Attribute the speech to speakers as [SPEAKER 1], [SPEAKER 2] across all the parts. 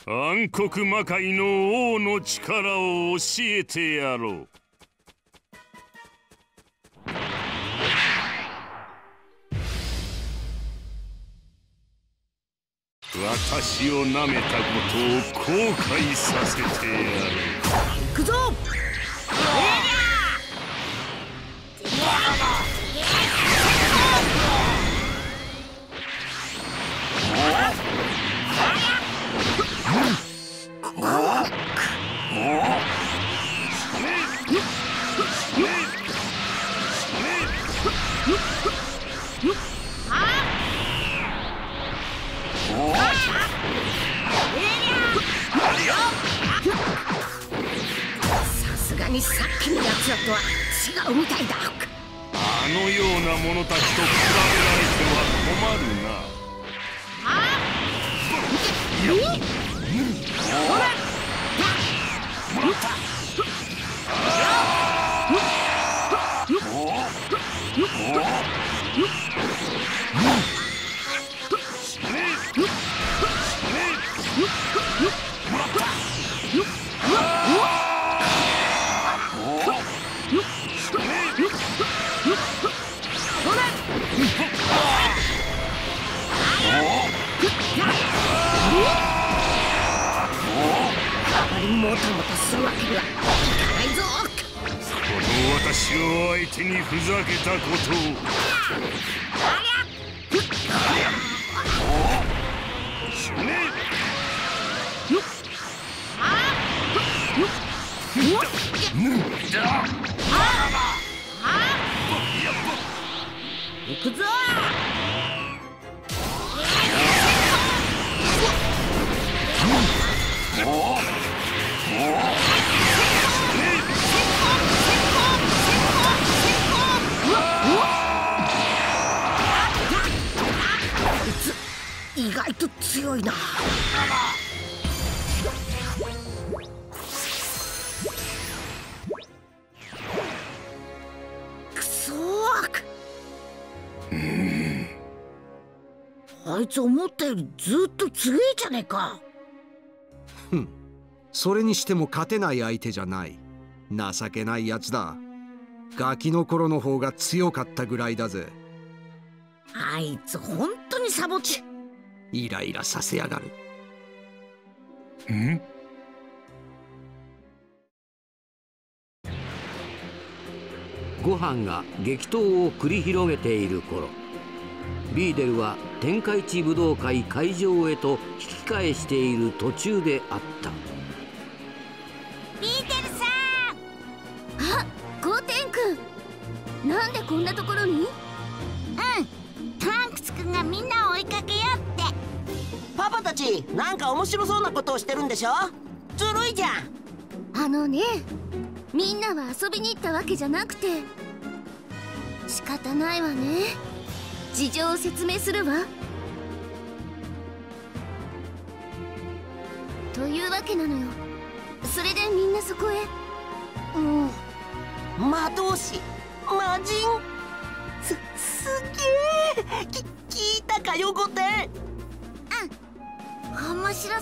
[SPEAKER 1] 暗黒魔界の王の力を教えてやろう。私を舐めたことを後悔させてやる。
[SPEAKER 2] 行くぞ。さすがにさっきのやつらとは違うみたいだ。
[SPEAKER 1] あのような者たちと比べられては困るな。
[SPEAKER 2] もたもたするわけにはいかないぞ。
[SPEAKER 1] この私を相手にふざけたことを。
[SPEAKER 2] 行くぞ。意外と強いな。くそー。あいつ思ったよりずっと強いじゃねえか。
[SPEAKER 3] それにしても勝てない相手じゃない。情けないやつだ。ガキの頃の方が強かったぐらいだぜ。
[SPEAKER 2] あいつ本当にサボチ。
[SPEAKER 3] イライラさせやがる。
[SPEAKER 4] ご飯が激闘を繰り広げている頃、ビーデルは天下一武道会会場へと引き返している途中であった。
[SPEAKER 5] ビーデルさん。あ、ゴーテン君、なんでこんなところに？トランクス君がみんなを追いかけようって。
[SPEAKER 6] パパたちなんか面白そうなことをしてるんでしょ。ずるいじゃん。
[SPEAKER 5] あのね、みんなは遊びに行ったわけじゃなくて、仕方ないわね。事情を説明するわ。というわけなのよ。それでみんなそこへ。
[SPEAKER 6] 魔導士、魔人、すげえ。聞いたかよ、ゴテン。
[SPEAKER 5] 面白そう。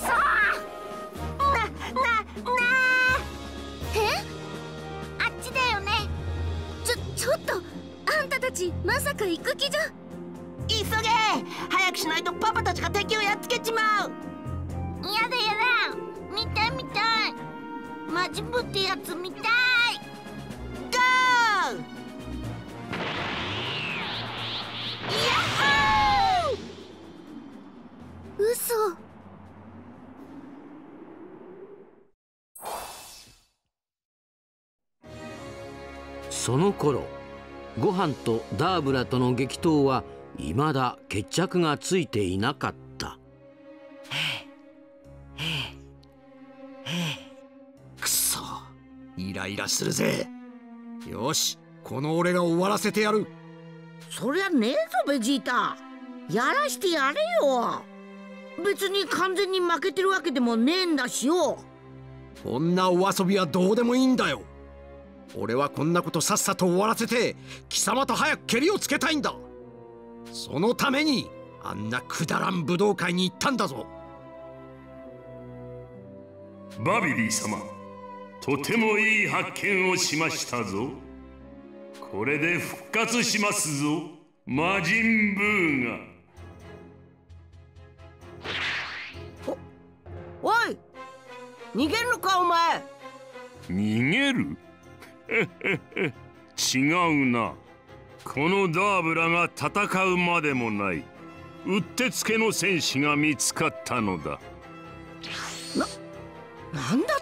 [SPEAKER 5] え？あっちだよね。ちょっと、あんたたちまさか行く気じゃ。
[SPEAKER 6] 急げ。早くしないとパパたちが敵をやっつけちまう。
[SPEAKER 5] やだ。見たい。魔人ブってやつ見たい。
[SPEAKER 6] ゴー。ヤッホー。
[SPEAKER 5] 嘘。
[SPEAKER 4] その頃、ご飯とダーブラとの激闘は未だ決着がついていなかった。
[SPEAKER 3] くそ、イライラするぜ。よし、この俺が終わらせてやる。
[SPEAKER 2] そりゃねえぞベジータ。やらしてやれよ。別に完全に負けてるわけでもねえんだしよ。
[SPEAKER 3] こんなお遊びはどうでもいいんだよ。俺はこんなことさっさと終わらせて貴様と早くケリをつけたいんだ。そのためにあんなくだらん武道会に行ったんだぞ。
[SPEAKER 1] バビリー様、とてもいい発見をしましたぞ。これで復活しますぞ、魔人ブーが。
[SPEAKER 6] おい、逃げるのかお前。
[SPEAKER 1] 逃げる違うな。このダーブラが戦うまでもない、うってつけの戦士が見つかったのだ。
[SPEAKER 6] なんだって？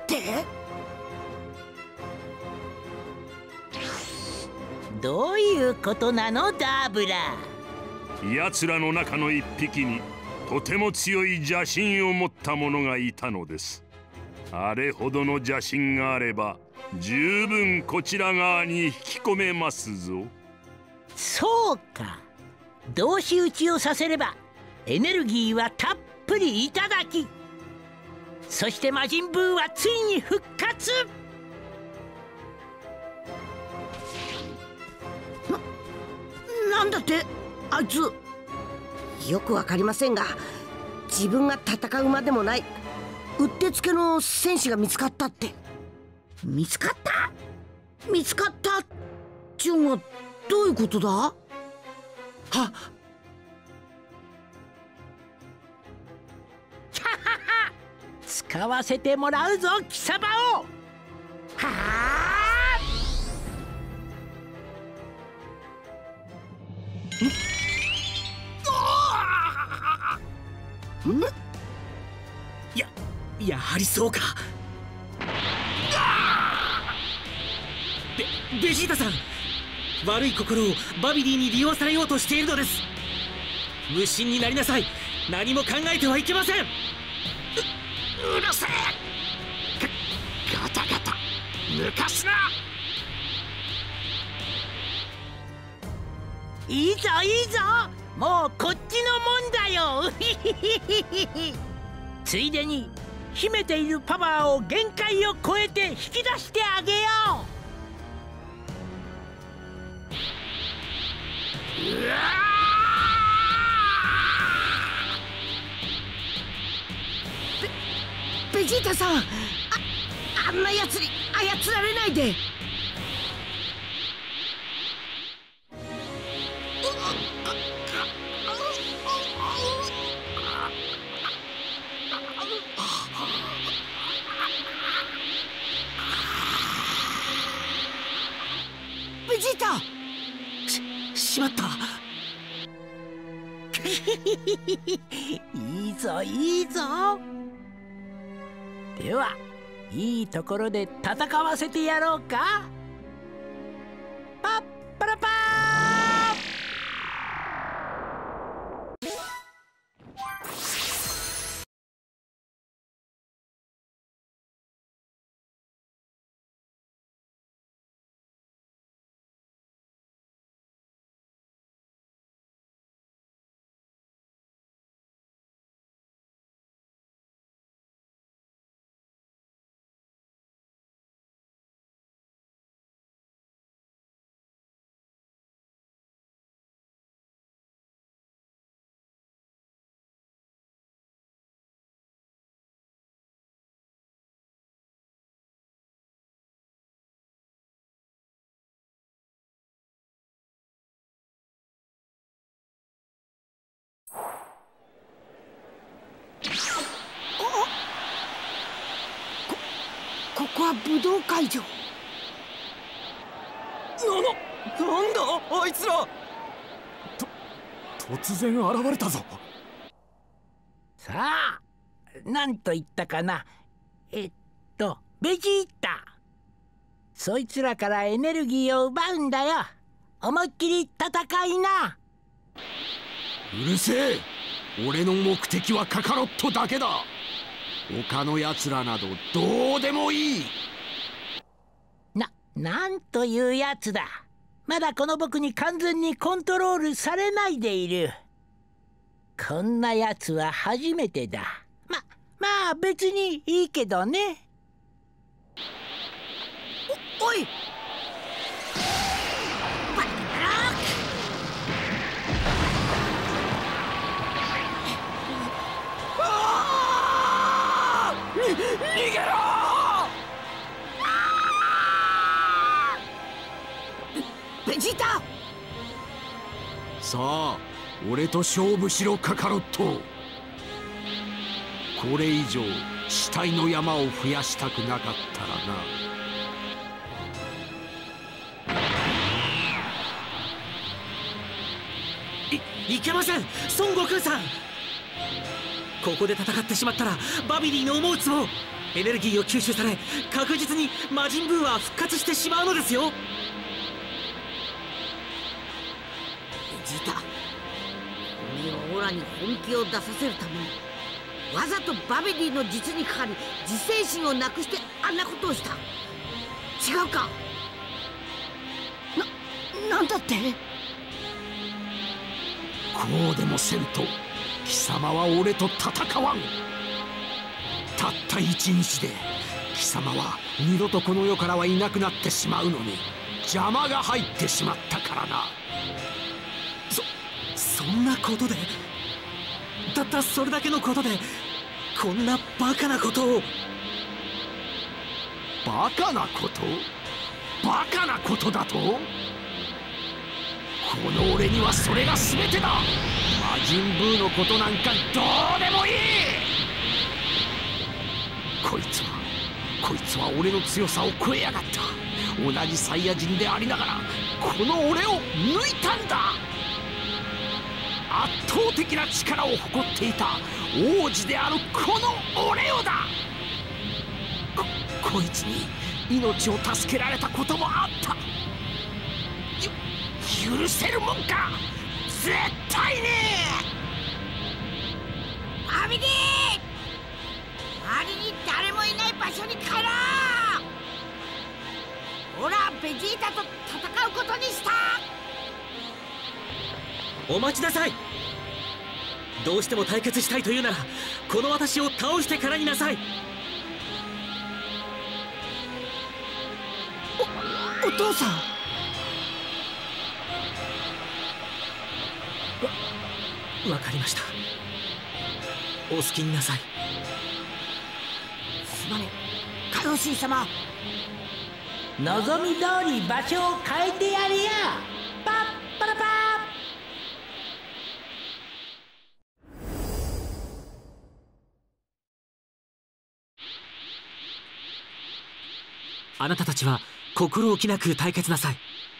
[SPEAKER 6] どういうことなのダーブラ。
[SPEAKER 1] 奴らの中の一匹にとても強い邪神を持った者がいたのです。あれほどの邪神があれば十分こちら側に引き込めますぞ。
[SPEAKER 6] そうか、同士討ちをさせればエネルギーはたっぷりいただき、そして魔人ブーはついに復活。なんだってあいつ。よくわかりませんが、自分が戦うまでもないうってつけの戦士が見つかったって。
[SPEAKER 2] 見つかった？見つかったっちゅうのはどういうことだ？はっ
[SPEAKER 6] 使わせてもらうぞ貴様を。はあ！やはりそうか。ベジータさん、悪い心をバビリーに利用されようとしているのです。無心になりなさい。何も考えてはいけません。うるせえ。ガタガタ抜かすな。いいぞいいぞ、もうこっちのもんだよついでに秘めているパワーを限界を超えて引き出してあげよう。うわベジータさん、あんなやつに操られないで。ベジータ、しまったいいぞいいぞ。ではいいところで戦わせてやろうか。パッパラパー。ここは武道会場。
[SPEAKER 3] なんだあいつら。突然現れたぞ。
[SPEAKER 6] さあ、なんと言ったかな。ベジータ。そいつらからエネルギーを奪うんだよ。思いっきり戦いな。
[SPEAKER 3] うるせえ。俺の目的はカカロットだけだ。他のやつらなどどうでもいい。
[SPEAKER 6] なんというやつだ。まだこの僕に完全にコントロールされないでいる。こんなやつは初めてだ。まあ別にいいけどね。おい、逃げろ。
[SPEAKER 2] ベジータ。
[SPEAKER 3] さあ俺と勝負しろカカロット。これ以上死体の山を増やしたくなかったらな。
[SPEAKER 6] いけません、孫悟空さん。ここで戦ってしまったらバビディの思うつぼエネルギーを吸収され、確実に魔人ブーは復活してしまうのですよ。
[SPEAKER 2] ベジータ、おめえはオラに本気を出させるためにわざとバビディの実にかかり自制心をなくしてあんなことをした。違うか。なんだって。
[SPEAKER 3] こうでもせんと貴様は俺と戦わん。たった一日で貴様は二度とこの世からはいなくなってしまうのに邪魔が入ってしまったからな。
[SPEAKER 6] そんなことで、たったそれだけのことでこんなバカなことを。
[SPEAKER 3] バカなこと？バカなことだと？この俺にはそれが全てだ。魔人ブーのことなんかどうでもいい。こいつは俺の強さを超えやがった。同じサイヤ人でありながらこの俺を抜いたんだ。圧倒的な力を誇っていた王子であるこの俺をだ。こいつに命を助けられたこともあった。許せるもんか。絶対に。
[SPEAKER 2] バビディ、周りに誰もいない場所に帰ろう。オラベジータと戦うことにした。
[SPEAKER 6] お待ちなさい。どうしても対決したいというならこの私を倒してからになさい。
[SPEAKER 2] お父さん。
[SPEAKER 6] わかりました。お好きになさい。
[SPEAKER 2] すまねえ海王神様。
[SPEAKER 7] 望み通り場所を変えてやるよ。パッパラパー。
[SPEAKER 6] あなたたちは心置きなく対決なさい。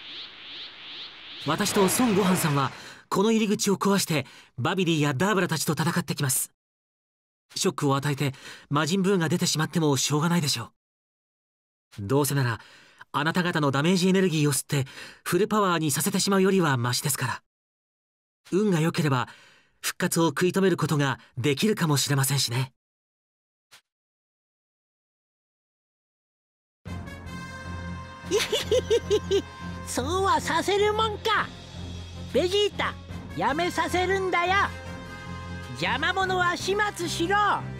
[SPEAKER 6] 私と孫悟飯さんはこの入り口を壊してバビディやダーブラたちと戦ってきます。ショックを与えて魔人ブーが出てしまってもしょうがないでしょう。どうせならあなた方のダメージエネルギーを吸ってフルパワーにさせてしまうよりはマシですから。運が良ければ復活を食い止めることができるかもしれませんしね。
[SPEAKER 7] そうはさせるもんか。ベジータ、やめさせるんだよ。邪魔者は始末しろ。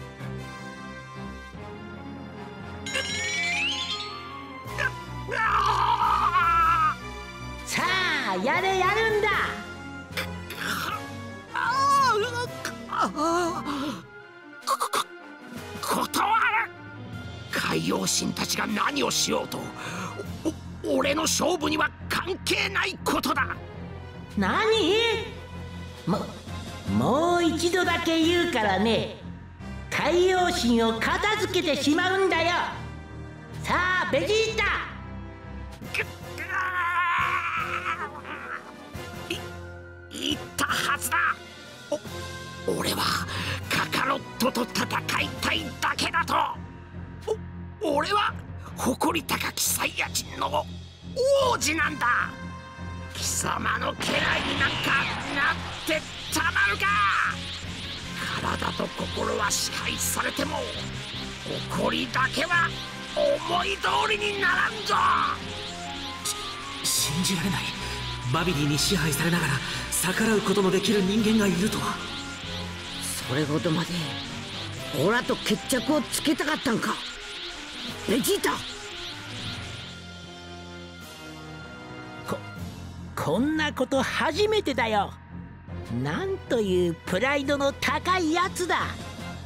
[SPEAKER 7] さあやれやるんだ。
[SPEAKER 3] 断る。海王神たちが何をしようと俺の勝負には関係ないことだ。
[SPEAKER 7] 何？もう一度だけ言うからね。海王神を片付けてしまうんだよ。さあベジータ。
[SPEAKER 3] 言ったはずだ。俺はカカロットと戦いたいだけだと。俺は誇り高きサイヤ人の王子なんだ。貴様の家来になんかなってたまるか。体と心は支配されても誇りだけは思い通りにならんぞ。
[SPEAKER 6] 信じられない。バビディに支配されながら逆らうことのできる人間がいるとは。
[SPEAKER 2] それほどまでオラと決着をつけたかったんかベジータ。
[SPEAKER 7] こんなこと初めてだよ。なんというプライドの高いやつだ。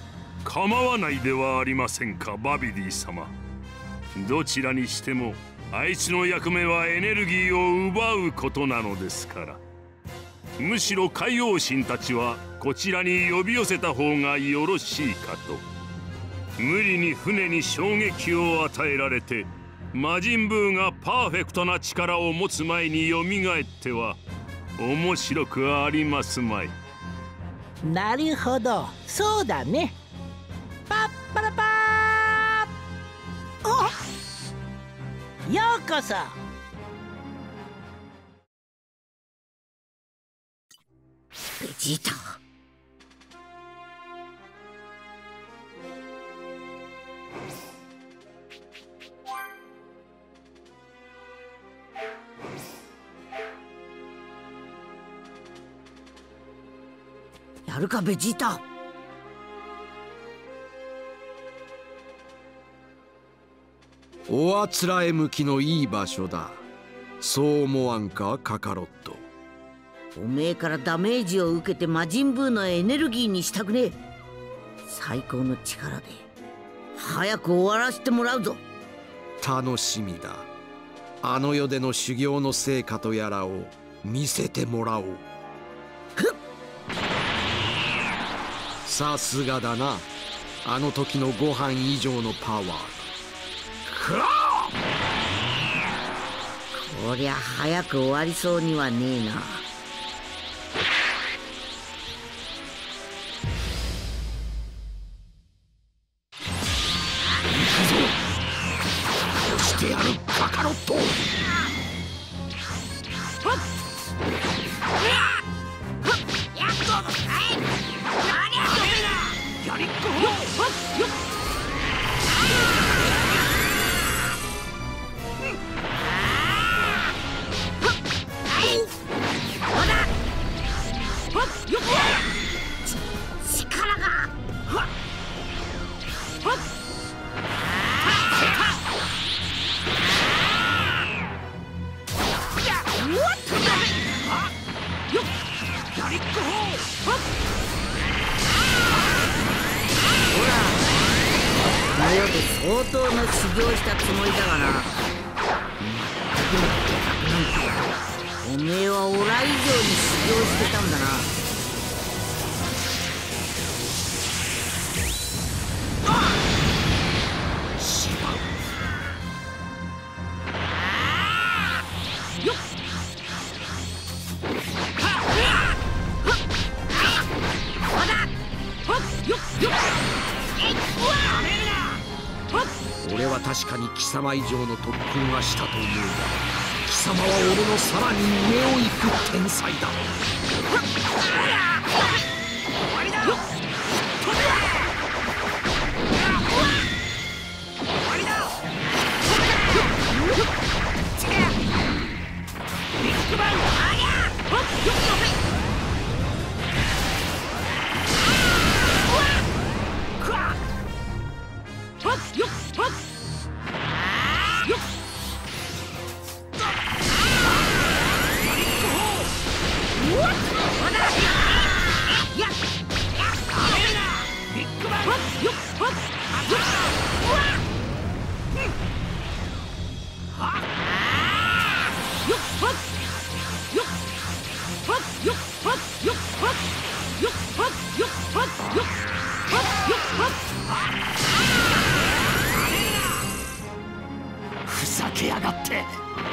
[SPEAKER 1] 構わないではありませんかバビディ様。どちらにしてもあいつの役目はエネルギーを奪うことなのですから。むしろ海王神たちはこちらに呼び寄せた方がよろしいかと。無理に船に衝撃を与えられて魔人ブーがパーフェクトな力を持つ前によみがえっては面白くありますまい。
[SPEAKER 7] なるほど、そうだね。パッパラパー。ようこそ。
[SPEAKER 2] ベジータ。やるかベジータ。
[SPEAKER 8] おあつらえ向きのいい場所だ。そう思わんかカカロット。
[SPEAKER 2] おめえからダメージを受けて魔人ブーのエネルギーにしたくねえ。最高の力で早く終わらせてもらうぞ。
[SPEAKER 8] 楽しみだ。あの世での修行の成果とやらを見せてもらおう。さすがだな。あの時のご飯以上のパワー。
[SPEAKER 2] こりゃ早く終わりそうにはねえな。
[SPEAKER 3] してやるカカロット。やりっこ
[SPEAKER 2] 力がこの世で相当の修行したつもりだがな。おめえはオラ以上に修行してたんだな。
[SPEAKER 8] 俺は確かに貴様以上の特訓はしたと思うが、貴様は俺のさらに上を行く天才だ。
[SPEAKER 3] ふざけやがって。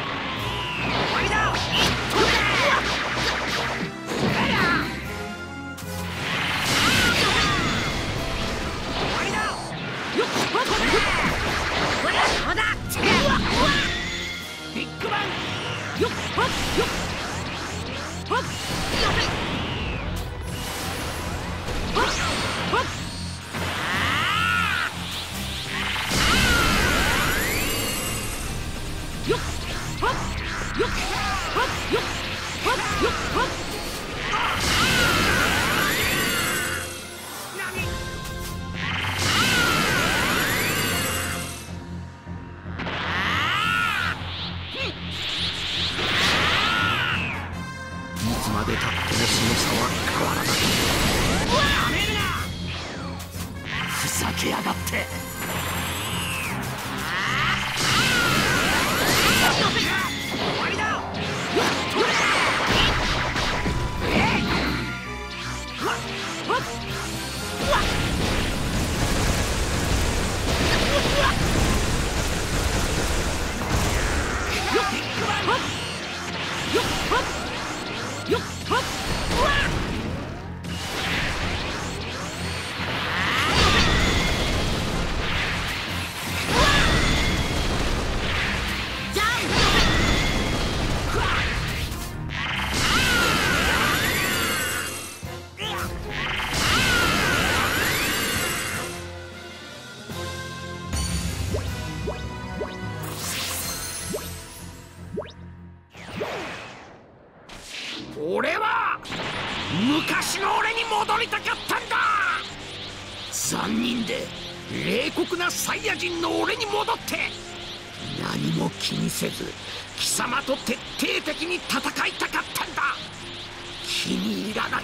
[SPEAKER 3] ビッグバンよっはっよっはっよっはっはっよっはっよっはっよっはっよっはっ
[SPEAKER 8] までたってもその差は変わらない。
[SPEAKER 3] ふざけやがって。 終わりだ。俺は昔の俺に戻りたかったんだ。残忍で冷酷なサイヤ人の俺に戻って何も気にせず貴様と徹底的に戦いたかったんだ。気に入らなかった。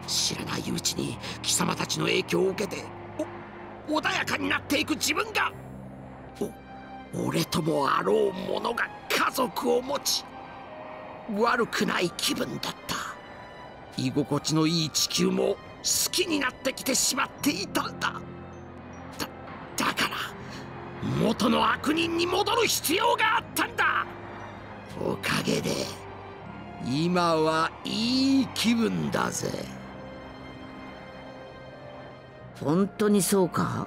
[SPEAKER 3] 知らないうちに貴様たちの影響を受けて穏やかになっていく自分が俺ともあろう者が家族を持ち悪くない気分だった。居心地のいい地球も好きになってきてしまっていたんだ。だから元の悪人に戻る必要があったんだ。おかげで今はいい気分だぜ。
[SPEAKER 2] 本当にそうか？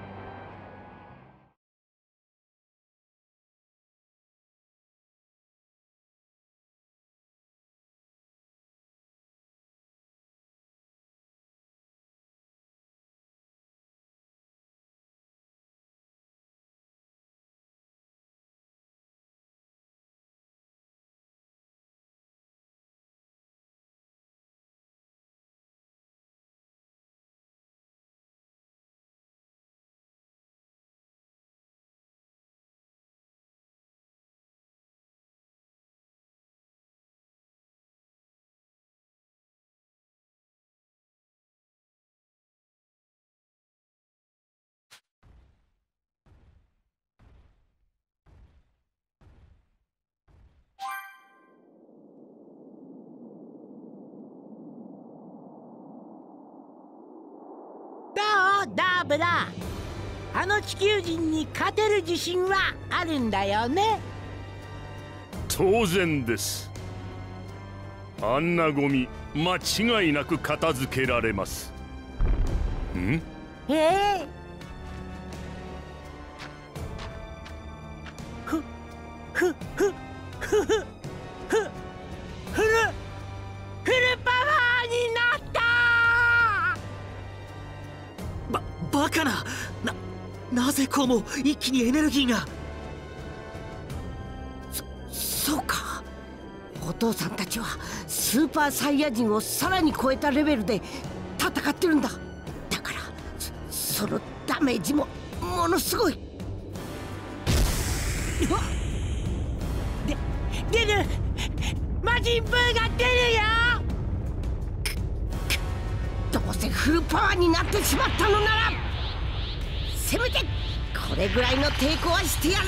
[SPEAKER 7] ダーブラ、あの地球人に勝てる自信はあるんだよね？
[SPEAKER 1] 当然です。あんなゴミ間違いなく片付けられます。ん？
[SPEAKER 7] フルパワーになった。
[SPEAKER 6] バカな。なぜこうも一気にエネルギーが。
[SPEAKER 2] そうか。お父さんたちはスーパーサイヤ人をさらに超えたレベルで戦ってるんだ。だからそのダメージもものすごい。
[SPEAKER 7] 出る。魔人ブーが出るよ。
[SPEAKER 2] どうせフルパワーになってしまったのならせめてこれぐらいの抵抗はしてやる。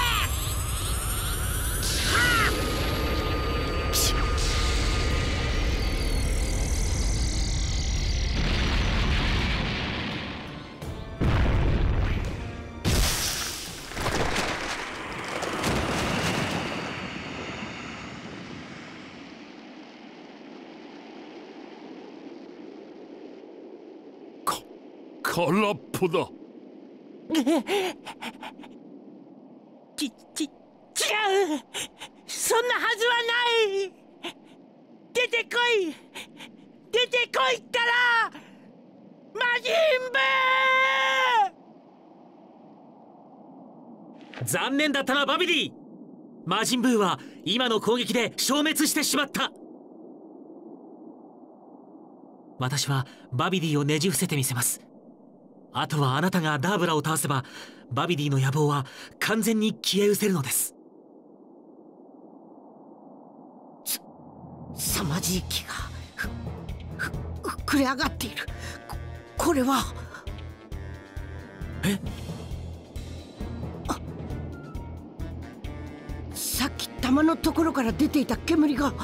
[SPEAKER 1] 空っぽだ。
[SPEAKER 7] 違う。そんなはずはない。出てこいったら魔人ブー。
[SPEAKER 6] 残念だったなバビディ。魔人ブーは今の攻撃で消滅してしまった。私はバビディをねじ伏せてみせます。あとはあなたがダーブラを倒せばバビディの野望は完全に消え失せるのです。
[SPEAKER 2] 凄まじい気が膨れ上がっている。これは玉のところから出ていた煙が。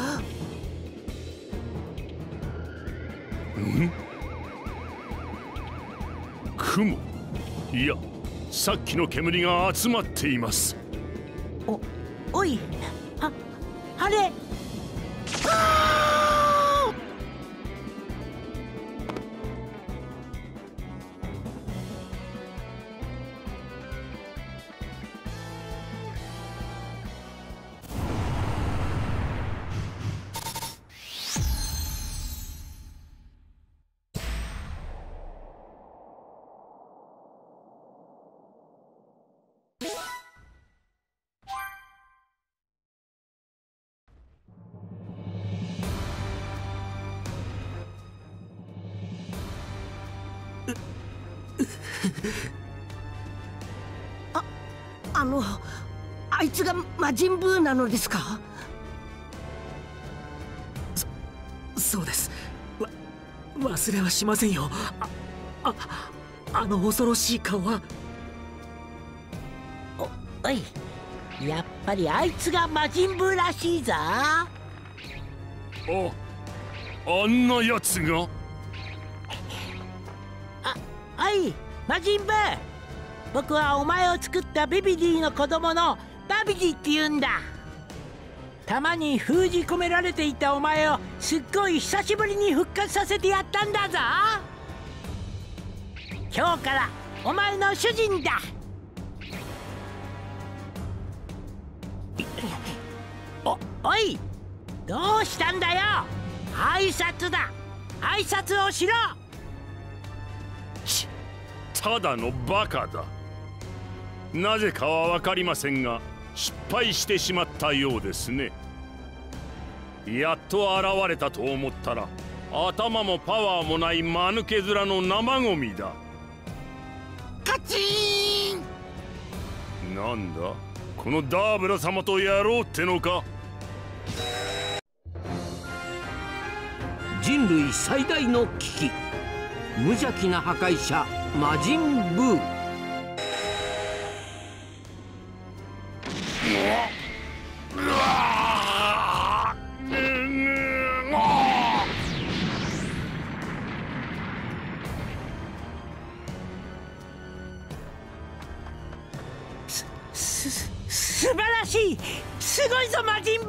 [SPEAKER 1] 雲？いや、さっきの煙が集まっています。
[SPEAKER 7] おい、あれ。あいつが魔人ブーなのですか？
[SPEAKER 6] そうです。忘れはしませんよ。あの恐ろしい顔は。
[SPEAKER 7] おい、やっぱりあいつが魔人ブーらしいぞ。
[SPEAKER 1] あんなやつが。
[SPEAKER 7] おい、魔人ブー、僕はお前を作ったビビディの子供のバビディって言うんだ。弾に封じ込められていたお前をすっごい久しぶりに復活させてやったんだぞ。今日からお前の主人だ。おい、どうしたんだよ。挨拶だ、挨拶をしろ。
[SPEAKER 1] ただのバカだ。なぜかは分かりませんが失敗してしまったようですね。やっと現れたと思ったら頭もパワーもない間抜け面の生ゴミだ。
[SPEAKER 3] カチーン。
[SPEAKER 1] なんだこのダーブラ様とやろうってのか。
[SPEAKER 4] 人類最大の危機、無邪気な破壊者魔人ブー。
[SPEAKER 7] 素晴らしい、すごいぞ魔人ブ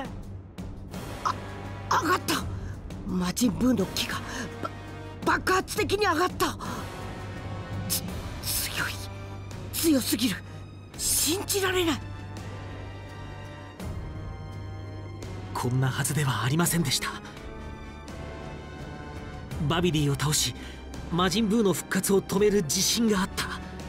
[SPEAKER 7] ー。上がった。魔人ブーの木が爆発的に上がった。強すぎる、信じられない。
[SPEAKER 6] こんなはずではありませんでした。バビディを倒し魔人ブーの復活を止める自信があった。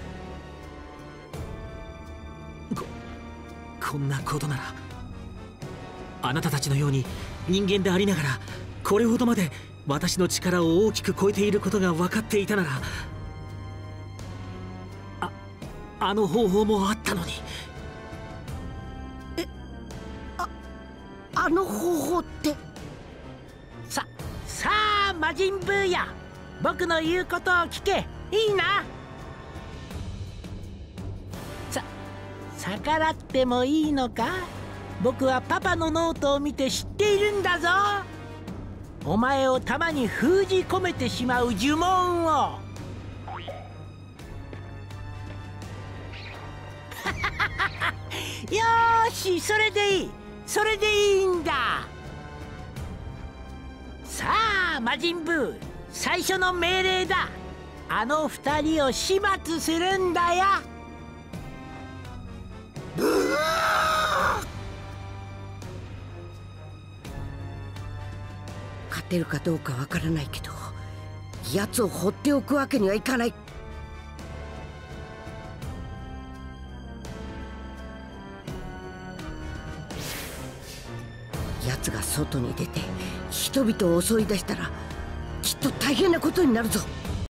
[SPEAKER 6] こんなことならあなたたちのように人間でありながらこれほどまで私の力を大きく超えていることが分かっていたなら、あの方法もあったのに。
[SPEAKER 7] あの方法って。さあ魔人ブーや、僕の言うことを聞け。いいな。逆らってもいいのか。僕はパパのノートを見て知っているんだぞ。お前を弾に封じ込めてしまう呪文を。よーし、それでいい、それでいいんだ。さあ魔人ブー、最初の命令だ。あの二人を始末するんだよ。勝てるかどうかわからないけど、奴を放っておくわけにはいかない。奴が外に出て人々を襲い出したらきっと大変なことになるぞ。